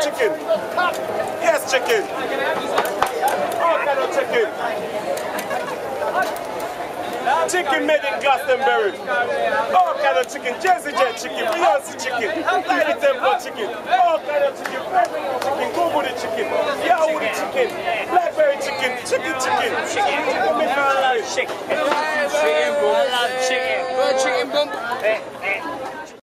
chicken. Yes, chicken. All kind of chicken. Chicken made in Glastonbury. All kind of chicken. Jersey Jet chicken. Beyonce chicken. Tiny Temple chicken. All kind of chicken. Chicken. Google the chicken. Yahoo the chicken. Blackberry chicken. Chicken. Chicken. Chicken. Chicken. Chicken boom. Chicken. Chicken boom.